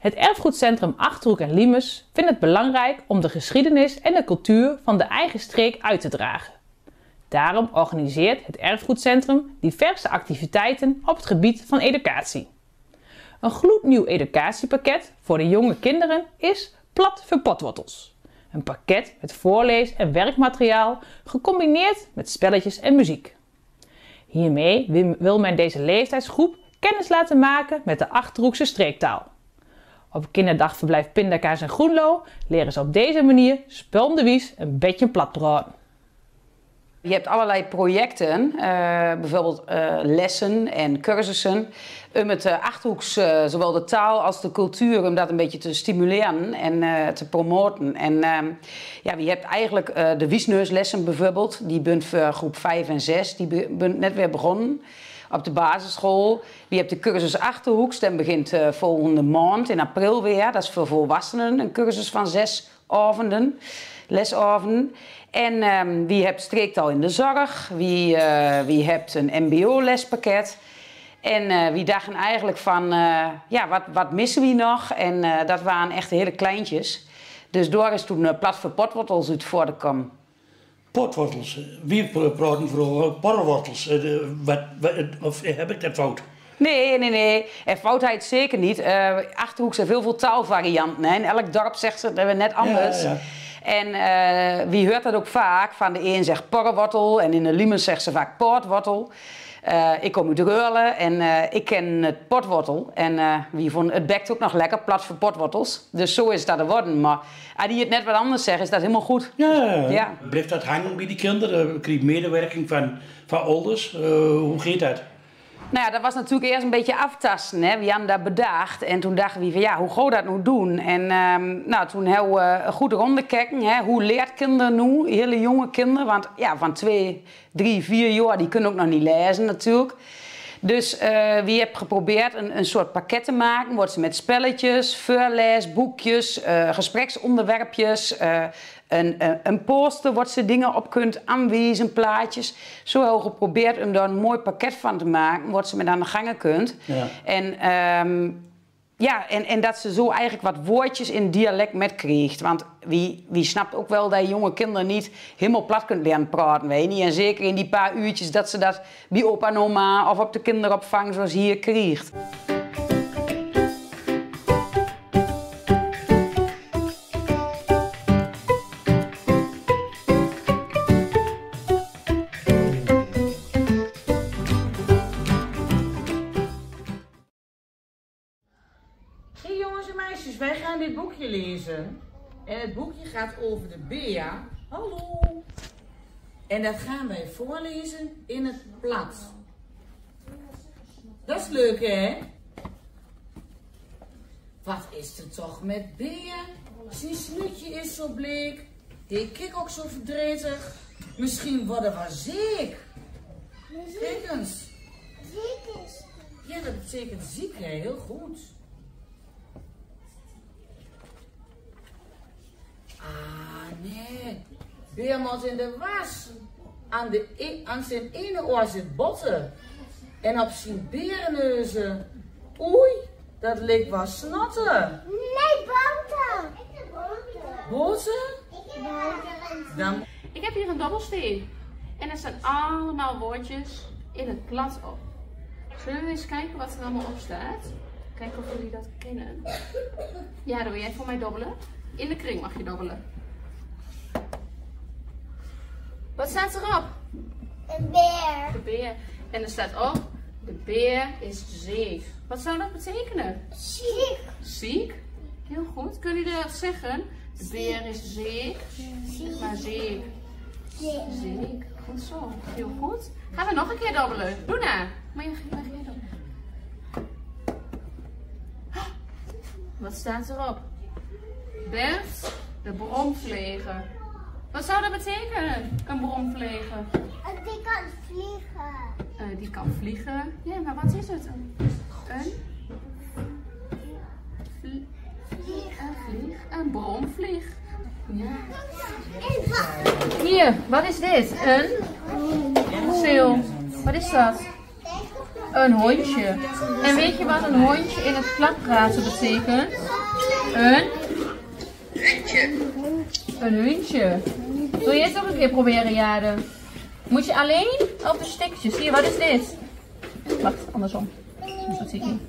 Het erfgoedcentrum Achterhoek en Liemers vindt het belangrijk om de geschiedenis en de cultuur van de eigen streek uit te dragen. Daarom organiseert het erfgoedcentrum diverse activiteiten op het gebied van educatie. Een gloednieuw educatiepakket voor de jonge kinderen is Plat voor Potwortels. Een pakket met voorlees- en werkmateriaal gecombineerd met spelletjes en muziek. Hiermee wil men deze leeftijdsgroep kennis laten maken met de Achterhoekse streektaal. Op kinderdagverblijf Pindakaas en Groenlo leren ze op deze manier spul de wies een beetje plat praten. Je hebt allerlei projecten, bijvoorbeeld lessen en cursussen, om het Achterhoeks, zowel de taal als de cultuur, om dat een beetje te stimuleren en te promoten. En je hebt eigenlijk de wiesneuslessen bijvoorbeeld, die bent voor groep 5 en 6, die bent net weer begonnen op de basisschool. Je hebt de cursus Achterhoeks, dat begint volgende maand in april weer. Dat is voor volwassenen, een cursus van 6 avonden, lesavonden. En wie hebt streektaal in de zorg, wie hebt een mbo-lespakket. En wie dachten eigenlijk van, wat missen we nog? En dat waren echt hele kleintjes. Dus door is toen Plat voor Potwortels uit voortgekomen. Potwortels, wie praten vooral porrewortels? Of heb ik dat fout? Nee. En foutheid zeker niet. Achterhoeks heeft heel veel taalvarianten. Hè? In elk dorp zegt ze het net anders. Ja. En wie hoort dat ook vaak? Van de een zegt porrewortel en in de Liemers zegt ze vaak poortwortel. Ik kom uit Reurlen en ik ken het potwortel. En wie vond het bekt ook nog lekker, Plat voor Potwortels. Dus zo is dat geworden. Maar als die het net wat anders zegt, is dat helemaal goed. Ja. Blijft dat hangen bij die kinderen? Krijg je medewerking van ouders? Hoe gaat dat? Nou ja, dat was natuurlijk eerst een beetje aftasten. Hè. We hadden dat bedacht en toen dachten we van ja, hoe gaan we dat nou doen? En toen hebben we goed rondgekeken. Hè. Hoe leert kinderen nu, hele jonge kinderen? Want ja, van 2, 3, 4 jaar, die kunnen ook nog niet lezen natuurlijk. Dus wie heeft geprobeerd een soort pakket te maken. Wordt ze met spelletjes, voorleesboekjes, gespreksonderwerpjes, een poster waar ze dingen op kunt aanwijzen, plaatjes. Zo hebben we geprobeerd om daar een mooi pakket van te maken, wat ze met aan de gangen kunt. Ja. En dat ze zo eigenlijk wat woordjes in dialect met krijgt. Want wie snapt ook wel dat je jonge kinderen niet helemaal plat kunt leren praten, weet je niet. En zeker in die paar uurtjes dat ze dat bij opa en oma of op de kinderopvang zoals hier krijgt. Hey jongens en meisjes, wij gaan dit boekje lezen. En het boekje gaat over de beer. Hallo! En dat gaan wij voorlezen in het plat. Dat is leuk, hè? Wat is er toch met beer? Zijn snoetje is zo bleek. Die kik ook zo verdrietig. Misschien worden we ziek. Kijk eens. Ziek is. Ja, dat betekent ziek, hè? Heel goed. Ah, nee. Beer moet in de was. Aan zijn ene oor zit botten. En op zijn berenneuzen. Oei, dat leek wel snotten. Nee, boter. Boter? Dan... Ik heb hier een dobbelsteen. En er staan allemaal woordjes in het plat op. Zullen we eens kijken wat er allemaal op staat? Kijken of jullie dat kennen. Ja, dan wil jij voor mij dobbelen. In de kring mag je dobbelen. Wat staat erop? Een beer. De beer. En er staat op, de beer is ziek. Wat zou dat betekenen? Ziek. Ziek? Heel goed. Kunnen jullie dat zeggen? De beer is ziek. Zeg maar ziek. Ziek. Goed zo. Heel goed. Gaan we nog een keer dobbelen. Doe nou. Maar je gaat dobbelen. Wat staat erop? Bert, de bromvliegen. Wat zou dat betekenen, een bromvlieg? Die kan vliegen. Die kan vliegen. Ja, maar wat is het? Een bromvlieg. Ja. Hier, wat is dit? Sil, wat is dat? Een hondje. En weet je wat een hondje in het plat praten betekent? Een hondje. Wil je het ook een keer proberen, Jade? Moet je alleen op de stikjes. Zie je, wat is dit? Wacht, andersom. Dat zie ik niet.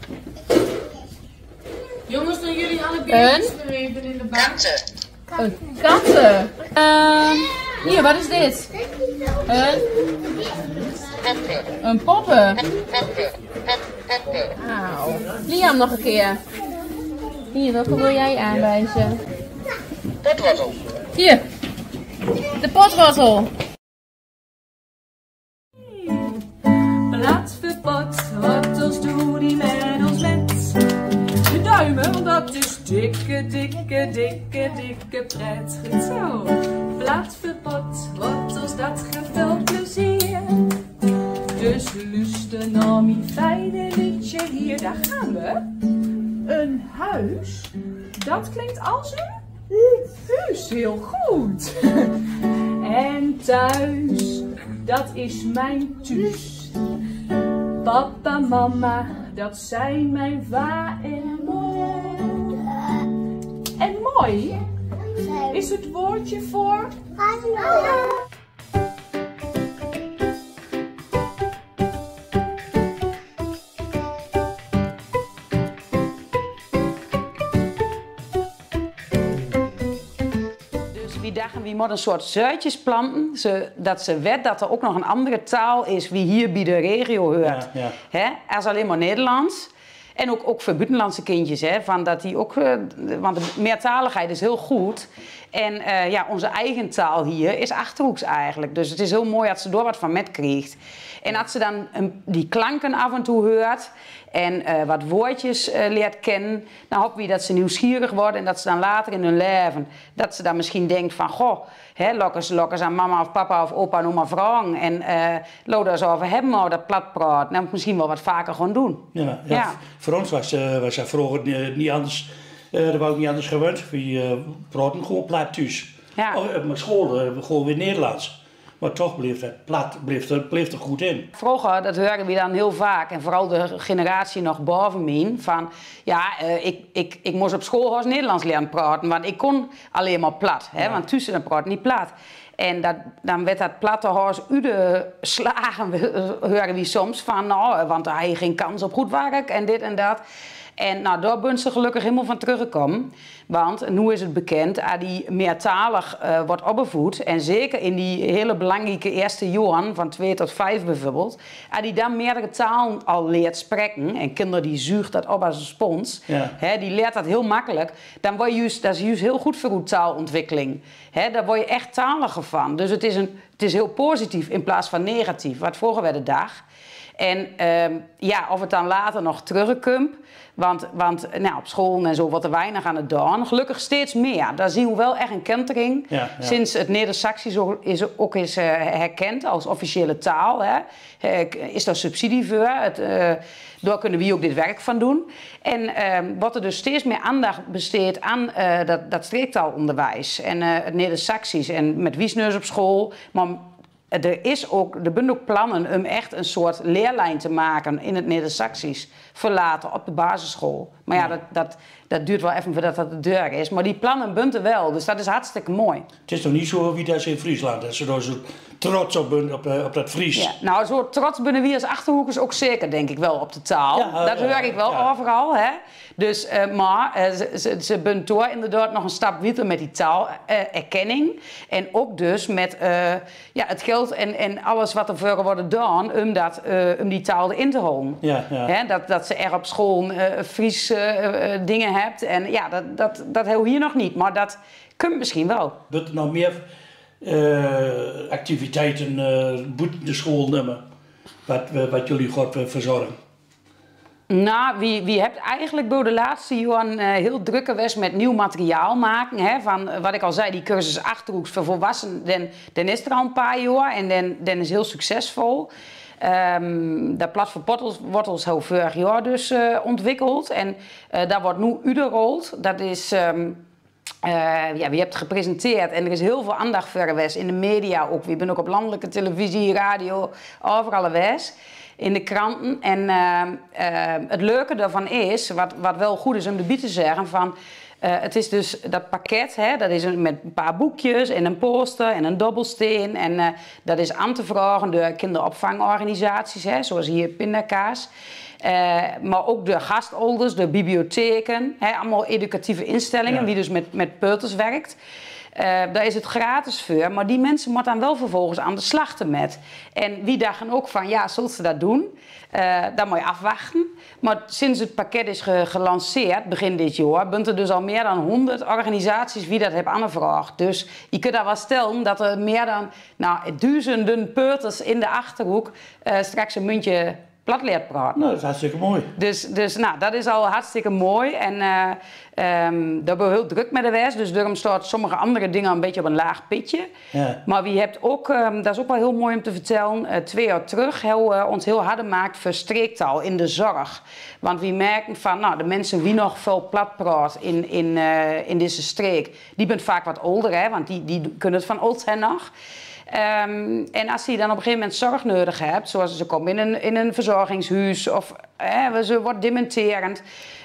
Jongens, doen jullie alle beertjes weer even in de bak? Een katten. Hier, wat is dit? Een poppen. Auw. Liam, nog een keer. Hier, welke wil jij aanwijzen? Potwortel. Hier. De potwortel. Blad voor potwortels, doe die met ons met. De duimen, want dat is dikke, dikke, dikke, dikke pret. Goed zo. Blad voor potwortels, dat geeft veel plezier. Dus luister naar mijn fijne liedje hier, daar gaan we. Een huis, dat klinkt als een huis, heel goed. En thuis, dat is mijn thuis. Papa, mama, dat zijn mijn va en mooi. En mooi is het woordje voor Hallo. Wie dachten, wie moet een soort zuidjes planten, dat ze weet dat er ook nog een andere taal is wie hier bij de regio hoort. Ja, ja. Hè? Als alleen maar Nederlands. En ook voor buitenlandse kindjes, hè, van dat die ook, want de meertaligheid is heel goed. En ja, onze eigen taal hier is Achterhoeks eigenlijk. Dus het is heel mooi dat ze door wat van met krijgt. En als ze dan die klanken af en toe hoort en wat woordjes leert kennen, dan hopen we dat ze nieuwsgierig worden en dat ze dan later in hun leven, dat ze dan misschien denkt van, goh, lokkers aan mama of papa of opa en oma vragen en laten we ze over hebben, maar dat plat praten. Dan misschien wel wat vaker gewoon doen. Ja. Ja. Voor ons was dat vroeger niet anders. Dat was ook niet anders gewend. We praten gewoon plat thuis. Ja. Op school gewoon weer Nederlands. Maar toch bleef het plat, bleef er goed in. Vroeger, dat horen we dan heel vaak, en vooral de generatie nog boven mij, van ja, ik moest op school als Nederlands leren praten, want ik kon alleen maar plat, hè, want tussen praten niet plat. En dan werd dat platte huis uit de slagen, horen we soms van, nou, want hij had geen kans op goed werk en dit en dat. En nou, daar ben ze gelukkig helemaal van teruggekomen. Want nu is het bekend dat die meertalig wordt opgevoed. En zeker in die hele belangrijke eerste jaren, van 2 tot 5 bijvoorbeeld. Als die dan meerdere talen al leert spreken. En kinderen die zuigt dat op als een spons. Ja. Hè, die leert dat heel makkelijk. Dan word je dat is juist heel goed voor uw taalontwikkeling. Hè, daar word je echt taliger van. Dus het is heel positief in plaats van negatief. Wat vroeger werd de dag. En ja, of het dan later nog terugkomt. Want nou, op school en zo wordt er weinig aan het doen. Gelukkig steeds meer. Daar zien we wel echt een kentering. Ja. Sinds het Neder-Saxisch ook is herkend als officiële taal. Hè, is daar subsidie voor. Daar kunnen we ook dit werk van doen. En wordt er dus steeds meer aandacht besteed aan dat streektaalonderwijs. En het Neder-Saxisch. En met wiesneus op school. Maar er zijn ook plannen om echt een soort leerlijn te maken in het Neder-Saxisch voor later op de basisschool. Maar ja, dat duurt wel even voordat dat de deur is. Maar die plannen bunten wel, dus dat is hartstikke mooi. Het is toch niet zo wie dat is in Friesland, dat ze daar zo trots op dat Fries. Ja, nou, zo trots binnen wie als Achterhoekers ook zeker, denk ik wel, op de taal. Ja, dat hoor ik wel overal, hè. Dus, maar ze bent door inderdaad nog een stap verder met die taalerkenning. En ook dus met ja, het geld en alles wat er voor wordt gedaan om die taal erin te houden. Ja. Hè, dat ze er op school Fries dingen hebt. En ja, dat hebben we hier nog niet, maar dat komt misschien wel. Dat er nog meer activiteiten buiten de school nemen, wat jullie goed verzorgen? Nou, wie hebt eigenlijk door de laatste jaren heel druk geweest met nieuw materiaal maken. Hè? Van wat ik al zei, die cursus Achterhoeks voor volwassenen, dan is er al een paar jaar en dan is heel succesvol. Dat plat voor wortels heel vorig jaar dus ontwikkeld en daar wordt nu uitgerold. Dat is ja, wie hebt gepresenteerd en er is heel veel aandacht voor geweest in de media ook. We zijn ook op landelijke televisie, radio, overal geweest. in de kranten. En het leuke daarvan is, wat wel goed is om erbij te zeggen, van... het is dus dat pakket, hè, dat is met een paar boekjes en een poster en een dobbelsteen. En dat is aan te vragen door kinderopvangorganisaties, hè, zoals hier Pindakaas. Maar ook de gastouders, de bibliotheken, hè, allemaal educatieve instellingen, die dus met peuters werkt. Daar is het gratis voor, maar die mensen moeten dan wel vervolgens aan de slag met. En wie dachten ook van, ja, zullen ze dat doen? Dan moet je afwachten. Maar sinds het pakket is gelanceerd, begin dit jaar, bent er dus al meer dan 100 organisaties die dat hebben aangevraagd. Dus je kunt daar wel stellen dat er meer dan duizenden peuters in de Achterhoek straks een muntje plat leert praten. Nou, dat is hartstikke mooi. Dus nou, dat is al hartstikke mooi. En daar ben je heel druk met de wijs. Dus daarom staat sommige andere dingen een beetje op een laag pitje. Ja. Maar wie hebt ook, dat is ook wel heel mooi om te vertellen, 2 jaar terug ons heel hard gemaakt voor streektaal in de zorg. Want we merken van, nou, de mensen die nog veel plat praten in deze streek, die zijn vaak wat ouder, hè, want die kunnen het van oud zijn nog. En als je dan op een gegeven moment zorg nodig hebt, zoals ze komen in een verzorgingshuis of ze wordt dementerend,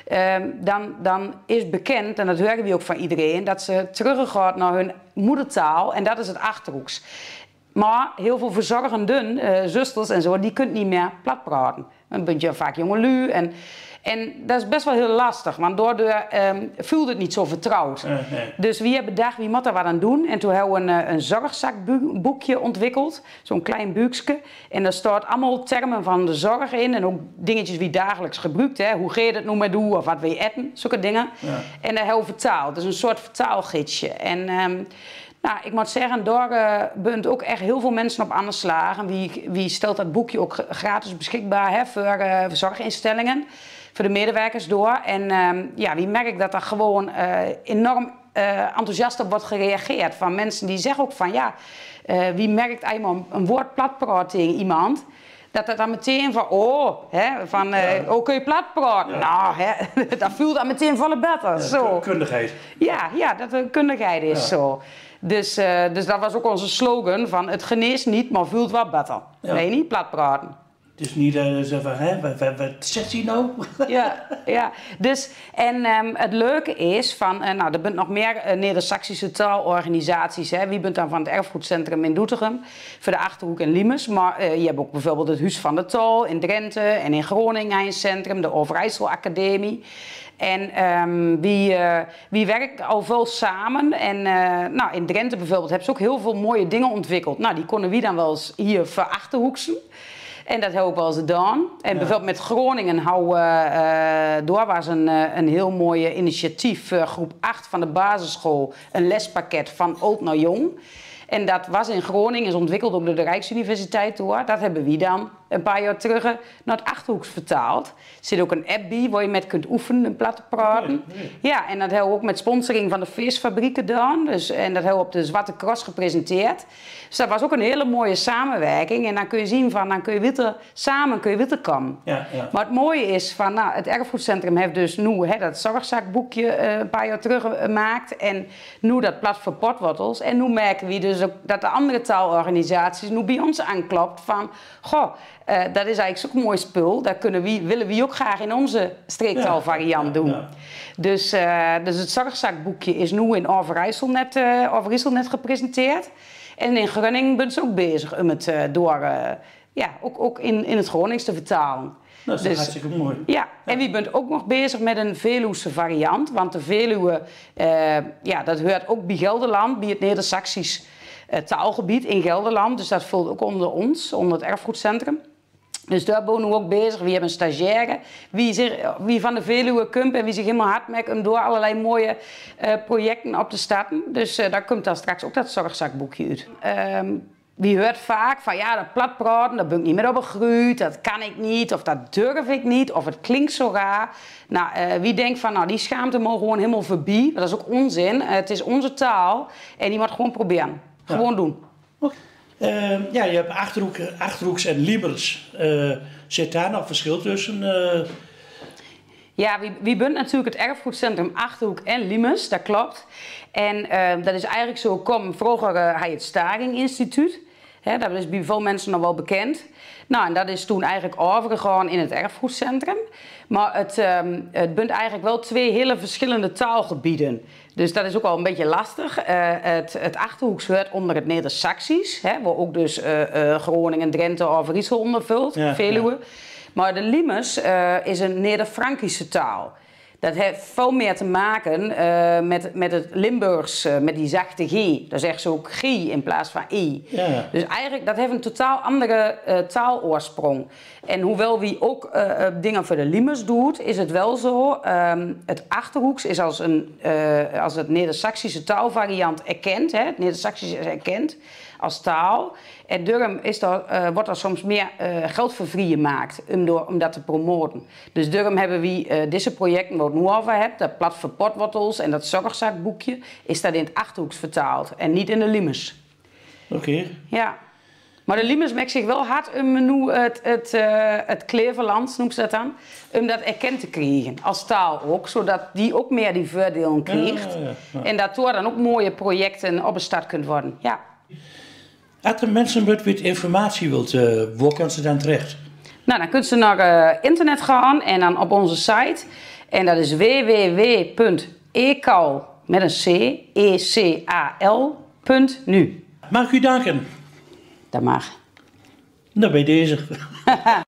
dan is bekend, en dat horen we ook van iedereen, dat ze teruggaat naar hun moedertaal en dat is het Achterhoeks. Maar heel veel verzorgenden, zusters en zo, die kunnen niet meer plat praten. Dan ben je vaak jongelui en dat is best wel heel lastig, want daardoor voelt het niet zo vertrouwd. Nee. Dus we hebben bedacht, wie moet er wat aan doen? En toen hebben we een zorgzakboekje ontwikkeld, zo'n klein boekje. En daar staat allemaal termen van de zorg in en ook dingetjes wie dagelijks gebruikt. Hè? Hoe gaat het nou met u of wat wil je eten? Zulke dingen. Ja. En dat hebben we vertaald, dus een soort vertaalgidsje. En nou, ik moet zeggen, daar bent ook echt heel veel mensen op aan de slag. En wie stelt dat boekje ook gratis beschikbaar, hè, voor zorginstellingen. Voor de medewerkers door. En wie merkt dat er gewoon enorm enthousiast op wordt gereageerd. Van mensen die zeggen ook van, wie merkt eenmaal een woord platpraat tegen iemand, dat dan meteen van, kun je plat praten? Ja. Nou, dat voelt dan meteen volle beter. Ja, zo. Kundigheid. Ja, dat de kundigheid is zo. Dus dat was ook onze slogan van, het geneest niet, maar voelt wat beter. Ja. Nee, niet plat praten. Het is niet wat zegt hij nou? Ja. Dus, en het leuke is van, er zijn nog meer Neder-Saxische taalorganisaties. Hè. Wie bent dan van het Erfgoedcentrum in Doetinchem, voor de Achterhoek en Limes. Maar je hebt ook bijvoorbeeld het Huis van de Taal in Drenthe en in Groningen een centrum, de Overijssel Academie. En wie werkt al veel samen. En in Drenthe bijvoorbeeld hebben ze ook heel veel mooie dingen ontwikkeld. Nou, die konden we dan wel eens hier voor Achterhoeksen. En dat hebben we wel eens gedaan. En bijvoorbeeld met Groningen door was een heel mooi initiatief voor groep 8 van de basisschool. Een lespakket van oud naar jong. En dat was in Groningen, is ontwikkeld door de Rijksuniversiteit door. Dat hebben we dan een paar jaar terug naar het Achterhoeks vertaald. Er zit ook een app bij waar je met kunt oefenen en plat te praten. Nee. Ja, en dat hebben we ook met sponsoring van de Feestfabriek gedaan. Dus, en dat hebben we op de Zwarte Cross gepresenteerd. Dus dat was ook een hele mooie samenwerking. En dan kun je zien van, dan kun je samen komen. Ja. Maar het mooie is van, het Erfgoedcentrum heeft dus nu dat zorgzakboekje een paar jaar terug gemaakt. En nu dat plat voor potwortels. En nu merken we dus ook dat de andere taalorganisaties nu bij ons aanklopt van, dat is eigenlijk zo'n mooi spul. Dat willen we ook graag in onze streektaalvariant doen. Ja. Dus het zorgzakboekje is nu in Overijssel net gepresenteerd. En in Groningen ben ze ook bezig om het ook in het Gronings te vertalen. Dat is hartstikke mooi. Ja, en wie bent ook nog bezig met een Veluwse variant. Want de Veluwe, dat hoort ook bij Gelderland, bij het Neder-Saxisch taalgebied in Gelderland. Dus dat valt ook onder ons, onder het Erfgoedcentrum. Dus daar zijn we ook bezig. We hebben een stagiaire wie van de Veluwe komt en wie zich helemaal hard maakt om door allerlei mooie projecten op te starten. Dus daar komt dan straks ook dat zorgzakboekje uit. Wie hoort vaak van dat plat praten, daar ben ik niet meer op gegroeid, dat kan ik niet, of dat durf ik niet, of het klinkt zo raar. Nou, wie denkt van, die schaamte mogen gewoon helemaal voorbij. Dat is ook onzin. Het is onze taal en die moet gewoon proberen. Gewoon doen. Je hebt Achterhoeks en Liemers. Zit daar nog verschil tussen? Ja, wie bent natuurlijk het Erfgoedcentrum Achterhoek en Liemers, dat klopt. En dat is eigenlijk zo gekomen, vroeger had je het Staring Instituut. Hè, dat is bij veel mensen nog wel bekend. Nou, en dat is toen eigenlijk overgegaan in het erfgoedcentrum. Maar het bent eigenlijk wel 2 hele verschillende taalgebieden. Dus dat is ook al een beetje lastig. Het Achterhoeks hoort onder het Neder-Saxisch, waar ook dus Groningen, Drenthe, Overijssel onder vult, Veluwe. Ja. Maar de Limes is een Neder-Frankische taal. Dat heeft veel meer te maken met het Limburgs, met die zachte G. Daar zegt ze ook G in plaats van I. Ja. Dus eigenlijk, dat heeft een totaal andere taaloorsprong. En hoewel wie ook dingen voor de Limes doet, is het wel zo. Het Achterhoeks is als het Neder-Saxische taalvariant erkend. Hè? Het Neder-Saxisch is erkend als taal. En daarom wordt er soms meer geld voor vrij gemaakt om dat te promoten. Dus daarom hebben we deze projecten waar ik het nu over heb, dat Plat voor Potwortels en dat zorgzakboekje, is dat in het Achterhoeks vertaald en niet in de Limes. Oké. Ja. Maar de Limes maakt zich wel hard om nu het Kleverland, noemt ze dat dan, om dat erkend te krijgen, als taal ook, zodat die ook meer die voordelen krijgt. Ja. En daardoor dan ook mooie projecten op een start kunt worden. Ja. Als de mensen met informatie wilt, waar kunnen ze dan terecht? Nou, dan kunnen ze naar internet gaan en dan op onze site. En dat is www.ecal.nu. Mag ik u danken? Dat mag. Nou, bij deze.